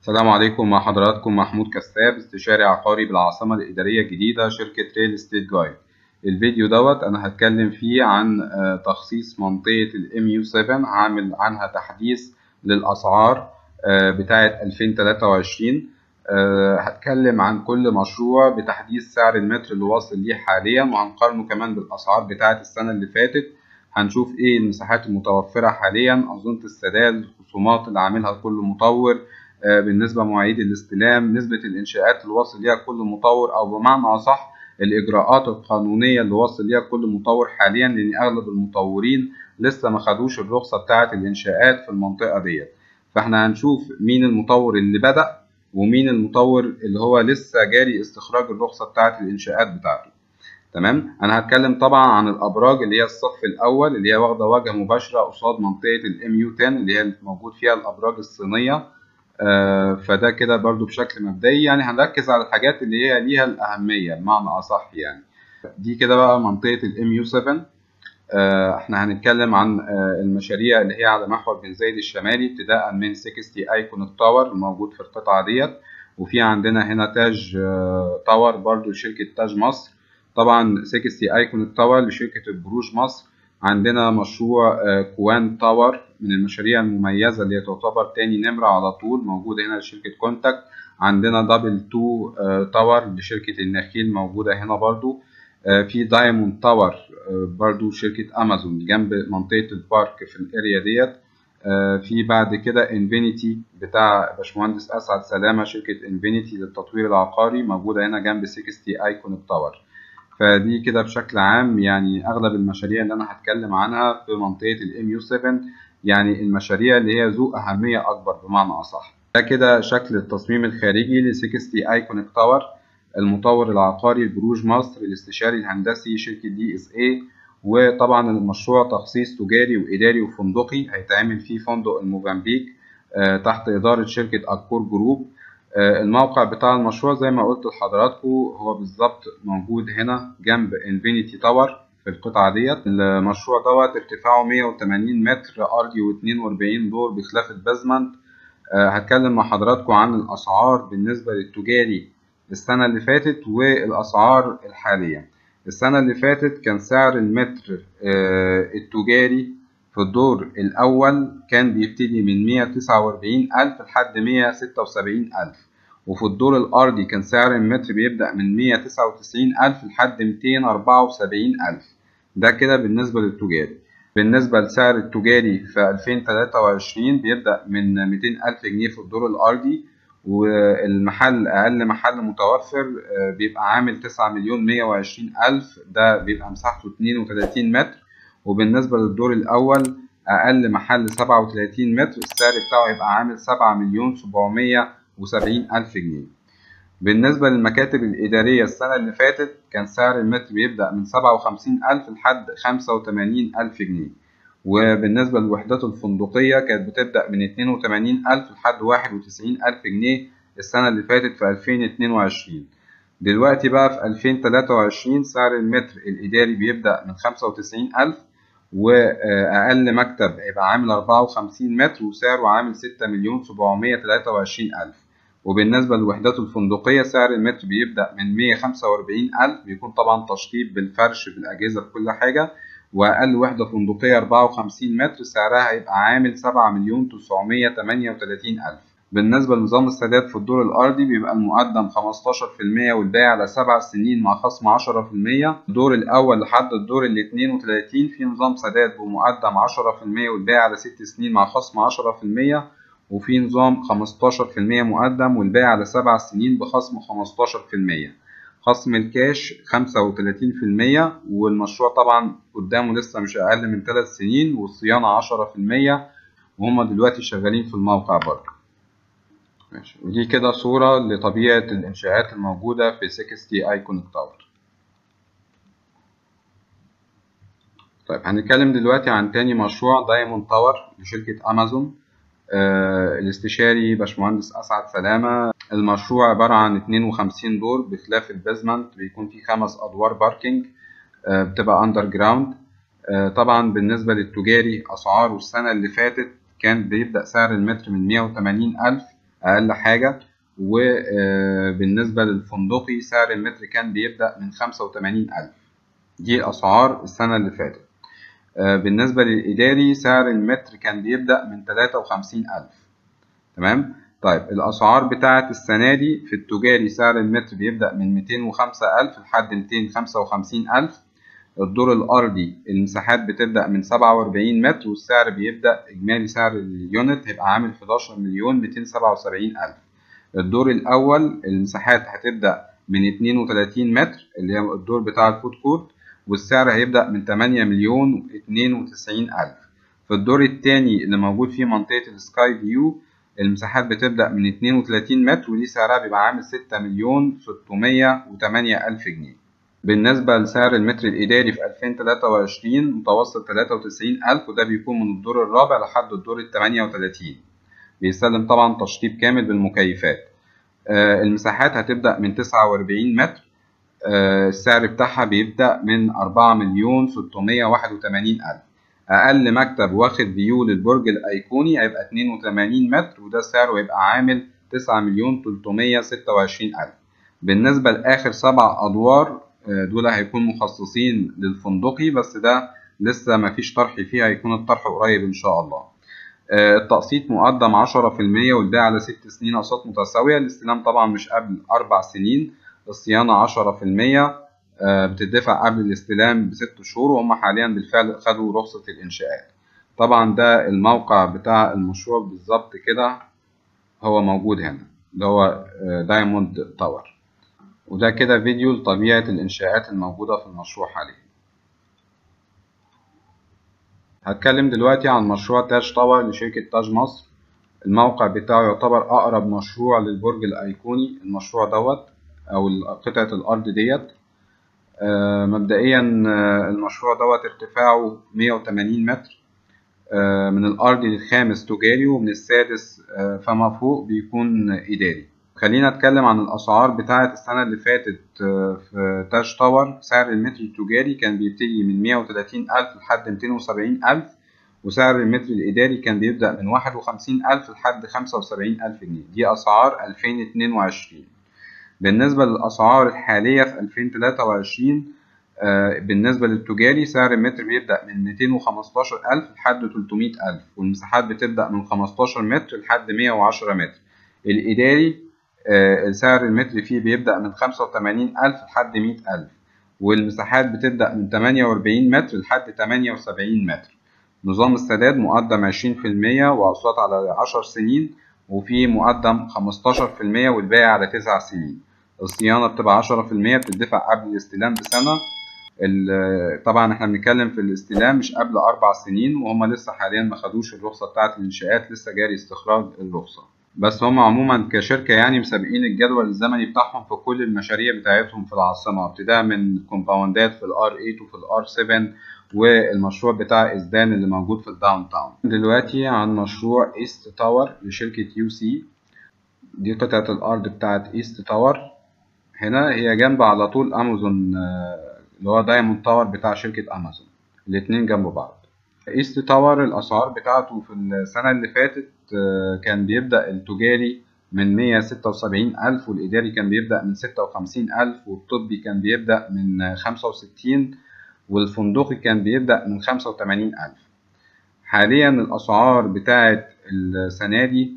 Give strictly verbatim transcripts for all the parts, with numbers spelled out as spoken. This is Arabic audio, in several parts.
السلام عليكم، مع حضراتكم محمود كساب، استشاري عقاري بالعاصمة الإدارية الجديدة شركة ريل استيت جايد. الفيديو دوت أنا هتكلم فيه عن تخصيص منطقة الام يو سبعة، هعمل عنها تحديث للأسعار بتاعة ألفين وتلاتة وعشرين. هتكلم عن كل مشروع بتحديث سعر المتر اللي واصل ليه حاليا، وهنقارنه كمان بالأسعار بتاعة السنة اللي فاتت. هنشوف ايه المساحات المتوفرة حاليا، أنظمة السداد، الخصومات اللي عاملها كل مطور، بالنسبة لمواعيد الاستلام، نسبة الإنشاءات اللي واصل ليها كل مطور، أو بمعنى أصح الإجراءات القانونية اللي واصل ليها كل مطور حاليا، لأن أغلب المطورين لسه ما خدوش الرخصة بتاعة الإنشاءات في المنطقة ديت. فإحنا هنشوف مين المطور اللي بدأ ومين المطور اللي هو لسه جاري استخراج الرخصة بتاعة الإنشاءات بتاعته. تمام. أنا هتكلم طبعا عن الأبراج اللي هي الصف الأول، اللي هي واخدة واجهة مباشرة قصاد منطقة الام يو عشرة، اللي هي موجود فيها الأبراج الصينية. آه فده كده برضو بشكل مبدئي، يعني هنركز على الحاجات اللي هي ليها الأهمية بمعنى أصح. يعني دي كده بقى منطقة الام يو سبعة. آه احنا هنتكلم عن آه المشاريع اللي هي على محور بن زايد الشمالي، ابتداء من ستين ايكون تاور الموجود في القطعة ديت، وفي عندنا هنا تاج آه تاور برضو لشركة تاج مصر، طبعا ستين ايكون تاور لشركة البروج مصر. عندنا مشروع آه كوان تاور من المشاريع المميزة اللي تعتبر تاني نمرة على طول، موجودة هنا لشركة كونتاكت. عندنا دبل تو آه تاور لشركة النخيل موجودة هنا برضو. آه في دايموند تاور برضو شركة أمازون جنب منطقة البارك في الاريا ديت. في بعد كده انفينيتي بتاع باشمهندس أسعد سلامة، شركة انفينيتي للتطوير العقاري موجودة هنا جنب ستين ايكون تاور. فدي كده بشكل عام يعني أغلب المشاريع اللي أنا هتكلم عنها في منطقة الام يو سبعة، يعني المشاريع اللي هي ذو أهمية أكبر بمعنى أصح. ده كده شكل التصميم الخارجي ل ستين ايكون تاور. المطور العقاري البروج مصر، الاستشاري الهندسي شركة دي اس اي. وطبعا المشروع تخصيص تجاري وإداري وفندقي، هيتعمل فيه فندق الموزمبيق آه تحت إدارة شركة أكور جروب. آه الموقع بتاع المشروع زي ما قلت لحضراتكم هو بالظبط موجود هنا جنب انفينيتي تاور في القطعة ديت. المشروع دوت ارتفاعه مية وتمانين متر أرضي واثنين وأربعين دور بخلاف البازمنت. آه هتكلم مع حضراتكم عن الأسعار بالنسبة للتجاري السنة اللي فاتت والأسعار الحالية. السنة اللي فاتت كان سعر المتر التجاري في الدور الأول كان بيبتدي من مية وتسعة وأربعين ألف لحد مية وستة وسبعين ألف، وفي الدور الأرضي كان سعر المتر بيبدأ من مية وتسعة وتسعين ألف لحد ميتين وأربعة وسبعين ألف. ده كده بالنسبة للتجاري. بالنسبة لسعر التجاري في ألفين وتلاتة وعشرين بيبدأ من ميتين ألف جنيه في الدور الأرضي، والمحل أقل محل متوفر بيبقى عامل تسعة مليون مية وعشرين ألف، ده بيبقى مساحته اتنين وتلاتين متر. وبالنسبة للدور الأول أقل محل سبعة وتلاتين متر، السعر بتاعه يبقى عامل سبعة مليون سبعمية وسبعين ألف جنيه. بالنسبة للمكاتب الإدارية السنة اللي فاتت كان سعر المتر بيبدأ من سبعة وخمسين ألف لحد خمسة وتمانين ألف جنيه. وبالنسبة للوحدات الفندقية كانت بتبدأ من اتنين وتمانين ألف لحد واحد وتسعين ألف جنيه السنة اللي فاتت في ألفين واتنين وعشرين. دلوقتي بقى في ألفين وتلاتة وعشرين سعر المتر الإداري بيبدأ من خمسة وتسعين ألف، وأقل مكتب هيبقى عامل أربعة وخمسين متر وسعره عامل ستة مليون سبعمية تلاتة وعشرين ألف. وبالنسبة للوحدات الفندقية سعر المتر بيبدأ من مية وخمسة وأربعين ألف، بيكون طبعا تشطيب بالفرش بالأجهزة بكل حاجة. وأقل وحدة فندقية أربعة وخمسين متر سعرها هيبقى عامل سبعة مليون تسعمية تمانية وتلاتين ألف. بالنسبة لنظام السداد في الدور الأرضي بيبقى المقدم خمستاشر في المية والباقي على سبع سنين مع خصم عشرة في المية. الدور الأول لحد الدور ال اتنين وتلاتين في نظام سداد بمقدم عشرة في المية والباقي على ست سنين مع خصم عشرة في المية، وفي نظام خمستاشر في المية مقدم والباقي على سبع سنين بخصم خمستاشر في المية. خصم الكاش خمسة وتلاتين في المية، والمشروع طبعا قدامه لسه مش أقل من ثلاث سنين، والصيانة عشرة في المية، وهم دلوقتي شغالين في الموقع برضه. ماشي. ودي كده صورة لطبيعة الإنشاءات الموجودة في ستين ايكون تاور. طيب هنتكلم دلوقتي عن تاني مشروع دايموند تاور لشركة أمازون. آه الاستشاري باشمهندس أسعد سلامة. المشروع عبارة عن اتنين وخمسين دور بخلاف البازمنت، بيكون فيه خمس أدوار باركينج، آه بتبقى أندر جراوند. آه طبعا بالنسبة للتجاري أسعاره السنة اللي فاتت كان بيبدأ سعر المتر من مية وتمانين ألف، أقل حاجة. وبالنسبة للفندقي سعر المتر كان بيبدأ من خمسة وتمانين ألف. دي الأسعار السنة اللي فاتت. بالنسبة للإداري سعر المتر كان بيبدأ من تلاتة وخمسين ألف. تمام. طيب الأسعار بتاعة السنة دي في التجاري سعر المتر بيبدأ من ميتين وخمسة ألف لحد ميتين وخمسة وخمسين ألف. الدور الأرضي المساحات بتبدأ من سبعة وأربعين متر، والسعر بيبدأ إجمالي سعر اليونت هيبقى عامل حداشر مليون ميتين وسبعة وسبعين ألف. الدور الأول المساحات هتبدأ من اتنين وتلاتين متر اللي هي الدور بتاع الفود كورت، والسعر هيبدأ من تمانية مليون اتنين وتسعين ألف. في الدور التاني اللي موجود فيه منطقة السكاي فيو المساحات بتبدأ من اتنين وتلاتين متر، ودي سعرها بيبقى عامل ستة مليون ستمية وتمانية ألف جنيه. بالنسبة لسعر المتر الإداري في ألفين وتلاتة وعشرين متوسط تلاتة وتسعين ألف، وده بيكون من الدور الرابع لحد الدور التمانية وتلاتين. بيسلم طبعا تشطيب كامل بالمكيفات. آه المساحات هتبدأ من تسعة وأربعين متر. آه السعر بتاعها بيبدأ من أربعة مليون ستمية واحد وتمانين ألف. أقل مكتب واخد فيو للبرج الأيقوني هيبقى اتنين وتمانين متر، وده سعره هيبقى عامل تسعة مليون تلتمية ستة وعشرين ألف. بالنسبة لآخر سبع أدوار دول هيكون مخصصين للفندقي، بس ده لسه مفيش طرح فيه، هيكون الطرح قريب إن شاء الله. التقسيط مقدم عشرة في المية والبيع على ست سنين أقساط متساوية. الاستلام طبعا مش قبل أربع سنين. الصيانة عشرة في المية بتدفع قبل الاستلام بست شهور، وهم حاليا بالفعل خدوا رخصة الإنشاءات. طبعا ده الموقع بتاع المشروع بالظبط كده، هو موجود هنا اللي هو دايموند تاور. وده كده فيديو لطبيعة الإنشاءات الموجودة في المشروع حاليا. هتكلم دلوقتي عن مشروع تاج تاور لشركة تاج مصر. الموقع بتاعه يعتبر أقرب مشروع للبرج الأيقوني. المشروع دوت أو قطعة الأرض ديت آه مبدئيا آه المشروع دوت ارتفاعه مية وتمانين متر. آه من الأرض للخامس تجاري، ومن السادس آه فما فوق بيكون إداري. خلينا نتكلم عن الأسعار بتاعة السنة اللي فاتت. في تاج تاور سعر المتر التجاري كان بيبتدي من مية وتلاتين ألف لحد ميتين وسبعين ألف، وسعر المتر الإداري كان بيبدأ من واحد وخمسين ألف لحد خمسة وسبعين ألف جنيه. دي أسعار ألفين واتنين وعشرين. بالنسبة للأسعار الحالية في ألفين وتلاتة وعشرين بالنسبة للتجاري سعر المتر بيبدأ من ميتين وخمستاشر ألف لحد تلتمية ألف، والمساحات بتبدأ من خمستاشر متر لحد مية وعشرة متر. الإداري سعر المتر فيه بيبدأ من خمسة وتمانين ألف لحد مية ألف، والمساحات بتبدأ من تمانية وأربعين متر لحد تمانية وسبعين متر. نظام السداد مقدم عشرين في المية وأقساط على عشر سنين، وفي مقدم خمستاشر في المية والباقي على تسع سنين. الصيانة بتبقى عشرة في المية بتدفع قبل الاستلام بسنة. طبعا احنا بنتكلم في الاستلام مش قبل أربع سنين، وهم لسه حاليا ما خدوش الرخصة بتاعة الإنشاءات، لسه جاري استخراج الرخصة. بس هم عموما كشركة يعني مسابقين الجدول الزمني بتاعهم في كل المشاريع بتاعتهم في العاصمة، ابتداء من كومباوندات في الار تمانية وفي الار سبعة، والمشروع بتاع إزدان اللي موجود في الداون تاون. دلوقتي عن مشروع ايست تاور لشركة يو سي. دي قطعة الأرض بتاعت ايست تاور. هنا هي جنب على طول أمازون اللي هو دايموند تاور بتاع شركة أمازون، الاتنين جنب بعض. ايست تاور الأسعار بتاعته في السنة اللي فاتت كان بيبدأ التجاري من مية وستة وسبعين ألف، والإداري كان بيبدأ من ستة وخمسين ألف، والطبي كان بيبدأ من خمسة وستين، والفندقي كان بيبدأ من خمسة وتمانين ألف. حاليا الأسعار بتاعت السنة دي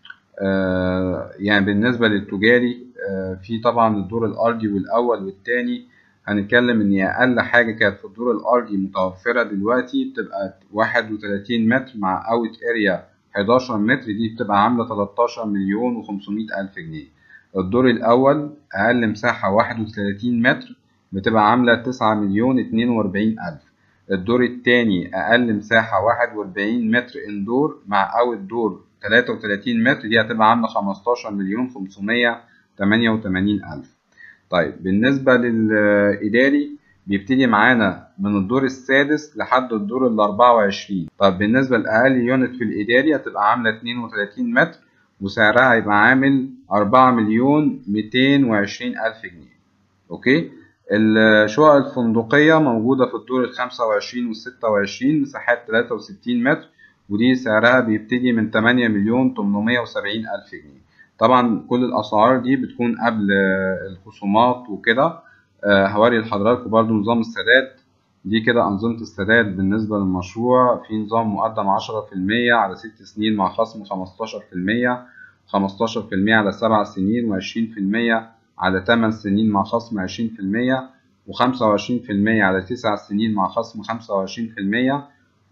يعني بالنسبة للتجاري في طبعا الدور الأرضي والأول والتاني هنتكلم إن أقل حاجة كانت في الدور الأرضي متوفرة دلوقتي بتبقى واحد وتلاتين متر مع أوت أريا حداشر متر، دي بتبقى عاملة تلتاشر مليون وخمسمية ألف جنيه. الدور الأول أقل مساحة واحد وتلاتين متر بتبقى عاملة تسعة مليون اتنين وأربعين ألف. الدور التاني أقل مساحة واحد وأربعين متر إندور مع أوت دور تلاتة وتلاتين متر، دي هتبقى عاملة خمستاشر مليون خمسمية تمانية وتمانين ألف. طيب بالنسبة للإداري بيبتدي معانا من الدور السادس لحد الدور الأربعة وعشرين. طب بالنسبة لأقل يونت في الإداري هتبقى عاملة اتنين وتلاتين متر، وسعرها هيبقى عامل أربعة مليون ميتين وعشرين ألف جنيه. أوكي. الشقق الفندقية موجودة في الدور الخمسة وعشرين والستة وعشرين، مساحات تلاتة وستين متر، ودي سعرها بيبتدي من تمانية مليون تمنمية وسبعين ألف جنيه. طبعا كل الأسعار دي بتكون قبل الخصومات وكده. هوري لحضراتكم برضو نظام السداد. دي كده أنظمة السداد بالنسبة للمشروع. في نظام مقدم عشرة في المية على ست سنين مع خصم خمستاشر في المية، خمستاشر في المية على سبع سنين، وعشرين في المية على تمن سنين مع خصم عشرين في المية، وخمسة وعشرين في المية على تسع سنين مع خصم خمسة وعشرين في المية،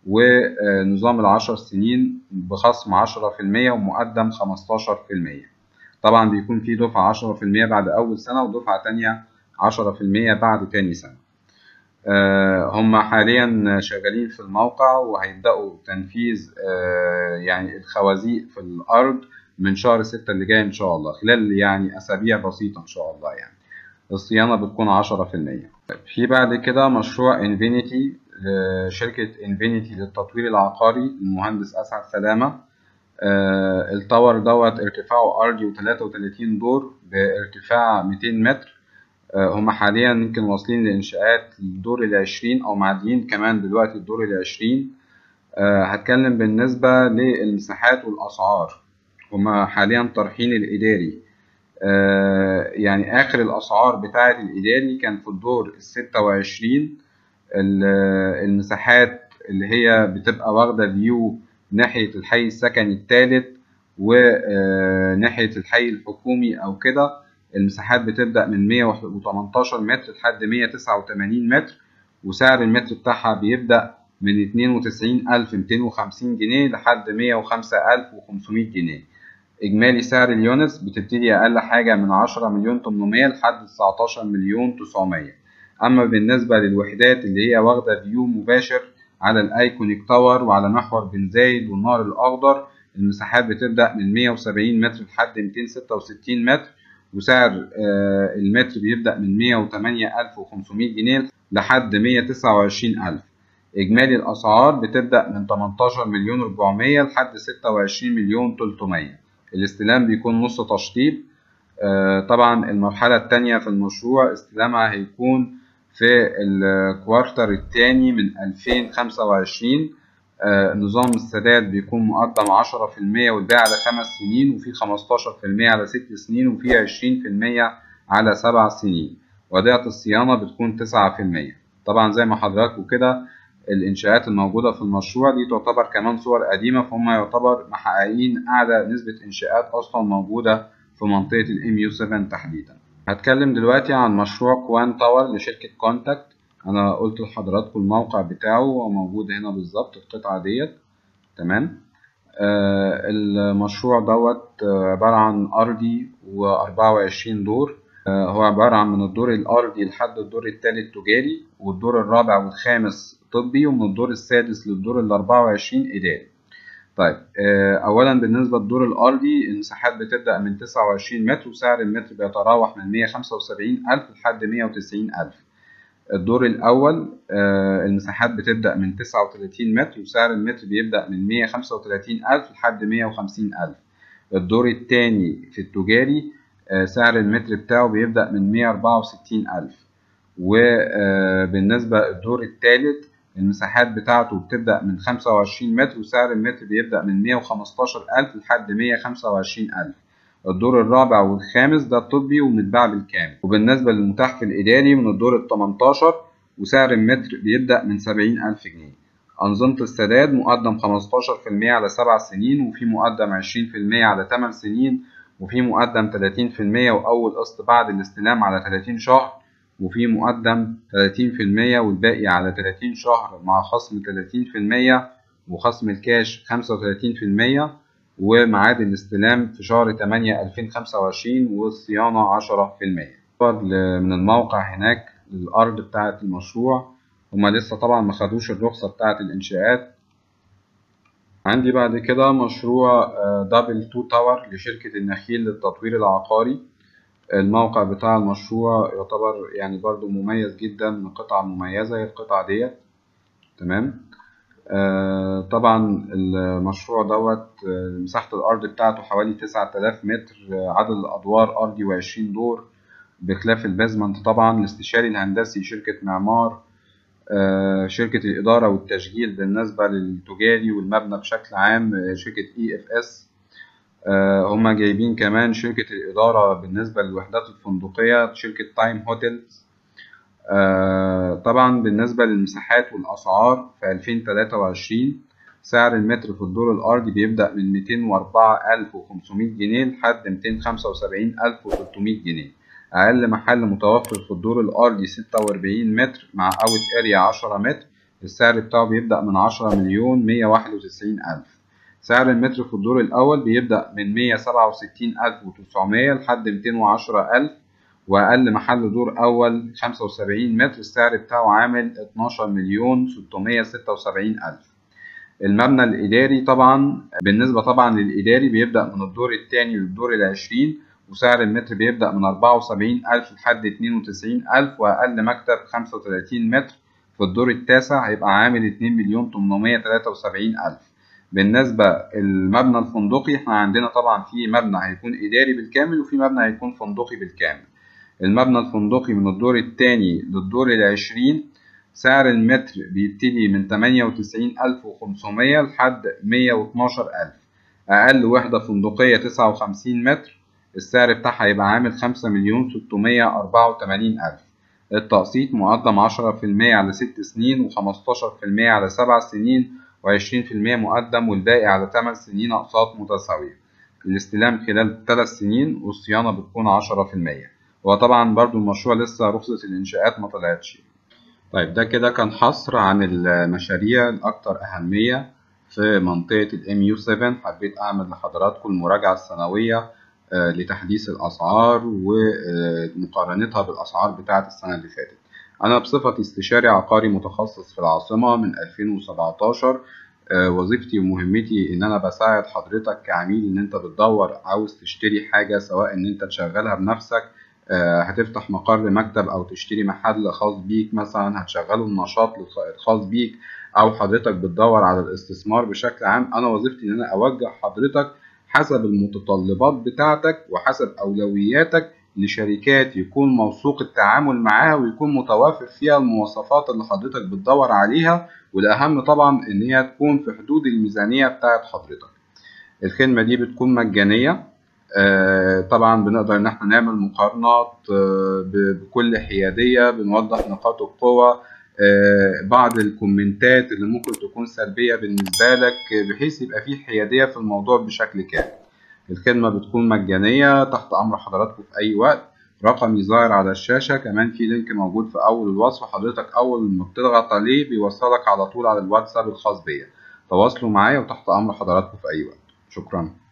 ونظام العشر سنين بخصم عشرة في المية ومقدم خمستاشر في المية. طبعا بيكون في دفعة عشرة في المية بعد أول سنة ودفعة تانية عشرة في المية بعد تاني سنة. هم حاليا شغالين في الموقع وهيبدأوا تنفيذ يعني الخوازيق في الأرض من شهر ستة اللي جاي إن شاء الله، خلال يعني أسابيع بسيطة إن شاء الله. يعني الصيانة بتكون عشرة في المية. في بعد كده مشروع انفينيتي، شركة انفينيتي للتطوير العقاري، المهندس أسعد سلامة. التاور دوت ارتفاعه أرضي وتلاتة وتلاتين دور بارتفاع ميتين متر. هم حاليا يمكن واصلين لإنشاءات الدور العشرين أو معديين كمان دلوقتي الدور العشرين. هتكلم بالنسبة للمساحات والأسعار. هم حاليا طرحين الإداري، يعني آخر الأسعار بتاعة الإداري كان في الدور الستة وعشرين. المساحات اللي هي بتبقى واخدة فيو ناحية الحي السكني الثالث وناحية الحي الحكومي أو كده، المساحات بتبدأ من مية وتمنتاشر متر لحد مية وتسعة وتمانين متر، وسعر المتر بتاعها بيبدأ من اتنين وتسعين ألف ميتين وخمسين جنيه لحد مية وخمسة ألف وخمسمية جنيه. إجمالي سعر اليونتس بتبتدي أقل حاجة من عشرة مليون تمنمية لحد تسعتاشر مليون تسعمية. أما بالنسبة للوحدات اللي هي واخدة فيو مباشر على الأيكونيك تاور وعلى محور بن زايد والنهر الأخضر، المساحات بتبدأ من مية وسبعين متر لحد ميتين ستة وستين متر، وسعر المتر بيبدأ من مية وتمانية ألف وخمسمية جنيه لحد مية وتسعة وعشرين ألف. إجمالي الأسعار بتبدأ من تمنتاشر مليون أربعمية لحد ستة وعشرين مليون تلتمية. الاستلام بيكون نص تشطيب. طبعا المرحلة التانية في المشروع استلامها هيكون في الكوارتر الثاني من ألفين وخمسة وعشرين. نظام السداد بيكون مقدم عشرة في المية والباقي على خمس سنين، وفي خمستاشر في المية على ست سنين، وفي عشرين في المية على سبع سنين. وديعة الصيانة بتكون تسعة في المية. طبعا زي ما حضراتكم كده الإنشاءات الموجودة في المشروع دي تعتبر كمان صور قديمة، فهم يعتبر محققين أعلى نسبة إنشاءات أصلا موجودة في منطقة الام يو سبعة تحديدا. هتكلم دلوقتي عن مشروع كوان تاور لشركة كونتاكت. أنا قلت لحضراتكم الموقع بتاعه وموجود هنا بالظبط القطعة ديت. تمام. آه المشروع دوت عبارة عن أرضي وأربعة وعشرين دور. آه هو عبارة عن من الدور الأرضي لحد الدور الثالث تجاري، والدور الرابع والخامس طبي، ومن الدور السادس للدور الأربعة وعشرين إداري. طيب آه أولا بالنسبة للدور الأرضي المساحات بتبدأ من تسعة وعشرين متر، وسعر المتر بيتراوح من مية وخمسة وسبعين ألف لحد مية وتسعين ألف. الدور الأول آه المساحات بتبدأ من تسعة وتلاتين متر، وسعر المتر بيبدأ من مية وخمسة وتلاتين ألف لحد مية وخمسين ألف. الدور الثاني في التجاري آه سعر المتر بتاعه بيبدأ من مية وأربعة وستين ألف. وبالنسبة للدور الثالث المساحات بتاعته بتبدأ من خمسة وعشرين متر، وسعر المتر بيبدأ من مية وخمستاشر ألف لحد مية وخمسة وعشرين ألف. الدور الرابع والخامس ده الطبي ومتباع بالكامل. وبالنسبة للمتاح في الإداري من الدور التمنتاشر، وسعر المتر بيبدأ من سبعين ألف جنيه. أنظمة السداد مقدم خمستاشر في المية على سبع سنين، وفي مقدم عشرين في المية على تمن سنين، وفي مقدم تلاتين في المية وأول قسط بعد الاستلام على تلاتين شهر، وفي مقدم تلاتين في المية والباقي على تلاتين شهر مع خصم تلاتين في المية وخصم الكاش خمسة وتلاتين في المية، وميعاد الاستلام في شهر تمانية ألفين وخمسة وعشرين، والصيانة عشرة في المية. من الموقع هناك للأرض بتاعة المشروع، هما لسه طبعا ما خدوش الرخصة بتاعة الإنشاءات. عندي بعد كده مشروع دبل تو تاور لشركة النخيل للتطوير العقاري. الموقع بتاع المشروع يعتبر يعني برضو مميز جدا، من قطعة مميزة هي القطعة ديت. تمام. آه طبعا المشروع دوت مساحة الأرض بتاعته حوالي تسعة آلاف متر، عدد الأدوار أرضي وعشرين دور بخلاف البازمنت. طبعا الاستشاري الهندسي شركة معمار، آه شركة الإدارة والتشغيل بالنسبة للتجاري والمبنى بشكل عام شركة إي إف إس. آه، هما جايبين كمان شركة الإدارة بالنسبة للوحدات الفندقية شركة تايم هوتيلز. آه، طبعا بالنسبة للمساحات والأسعار في ألفين وتلاتة وعشرين سعر المتر في الدور الأرضي بيبدأ من ميتين وأربعة ألف وخمسمية جنيه لحد ميتين وخمسة وسبعين ألف وتلتمية جنيه. أقل محل متوفر في الدور الأرضي ستة وأربعين متر مع أوت أريا عشرة متر، السعر بتاعه بيبدأ من عشرة مليون مية واحد وتسعين ألف. سعر المتر في الدور الأول بيبدأ من مية سبعة وستين ألف وتسعمية لحد ميتين وعشرة ألف، وأقل محل دور أول خمسة وسبعين متر، السعر بتاعه عامل اتناشر مليون ستمية ستة وسبعين ألف. المبنى الإداري طبعا بالنسبة طبعا للإداري بيبدأ من الدور الثاني للدور العشرين، وسعر المتر بيبدأ من أربعة وسبعين ألف لحد اتنين وتسعين ألف، وأقل مكتب خمسة وتلاتين متر في الدور التاسع هيبقى عامل اتنين مليون تمنمية تلاتة وسبعين ألف. بالنسبة المبنى الفندقي احنا عندنا طبعا في مبنى هيكون إداري بالكامل وفي مبنى هيكون فندقي بالكامل. المبنى الفندقي من الدور الثاني للدور العشرين سعر المتر بيبتدي من تمانية وتسعين ألف وخمسمية لحد مية واتناشر ألف. أقل وحدة فندقية تسعة وخمسين متر، السعر بتاعها هيبقى عامل خمسة مليون ستمية أربعة وتمانين ألف. التقسيط مقدم عشرة في المية على ست سنين وخمستاشر في المية على سبع سنين وعشرين في المية مقدم، والباقي على تمن سنين أقساط متساوية. الاستلام خلال تلات سنين، والصيانة بتكون عشرة في المية. وطبعا برضو المشروع لسه رخصة الإنشاءات ما طلعتش. طيب ده كده كان حصر عن المشاريع الأكثر أهمية في منطقة الام يو سبعة. حبيت أعمل لحضراتكم المراجعة السنوية لتحديث الأسعار ومقارنتها بالأسعار بتاعة السنة اللي فاتت. أنا بصفتي استشاري عقاري متخصص في العاصمة من ألفين وسبعتاشر. وظيفتي ومهمتي إن أنا بساعد حضرتك كعميل إن أنت بتدور عاوز تشتري حاجة، سواء إن أنت تشغلها بنفسك، هتفتح مقر مكتب، او تشتري محل خاص بيك مثلا هتشغله النشاط الخاص بيك، او حضرتك بتدور على الاستثمار بشكل عام. انا وظيفتي ان انا اوجه حضرتك حسب المتطلبات بتاعتك وحسب اولوياتك لشركات يكون موثوق التعامل معاها ويكون متوافر فيها المواصفات اللي حضرتك بتدور عليها، والاهم طبعا ان هي تكون في حدود الميزانية بتاعت حضرتك. الخدمة دي بتكون مجانية. آه طبعا بنقدر ان احنا نعمل مقارنات آه بكل حيادية، بنوضح نقاط القوة، آه بعض الكومنتات اللي ممكن تكون سلبية بالنسبة لك، بحيث يبقى فيه حيادية في الموضوع بشكل كامل. الخدمة بتكون مجانية، تحت امر حضراتكم في اي وقت. رقمي ظاهر على الشاشة، كمان في لينك موجود في اول الوصف، حضرتك اول ما بتضغط عليه بيوصلك على طول على الواتساب الخاص بيا. تواصلوا معايا وتحت امر حضراتكم في اي وقت. شكرا.